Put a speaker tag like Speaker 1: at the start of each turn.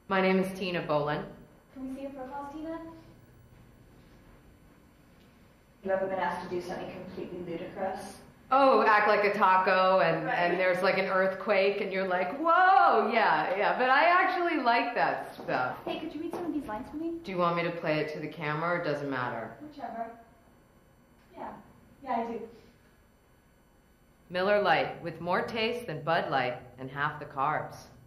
Speaker 1: My name is Tina Bolin.
Speaker 2: Can we see your profiles, Tina? You ever been asked to do something completely ludicrous?
Speaker 1: Oh, act like a taco and there's like an earthquake and you're like, whoa, yeah. But I actually like that stuff.
Speaker 2: Hey, could you read some of these lines for me?
Speaker 1: Do you want me to play it to the camera or it doesn't matter?
Speaker 2: Whichever. Yeah, I do.
Speaker 1: Miller Lite, with more taste than Bud Light and half the carbs.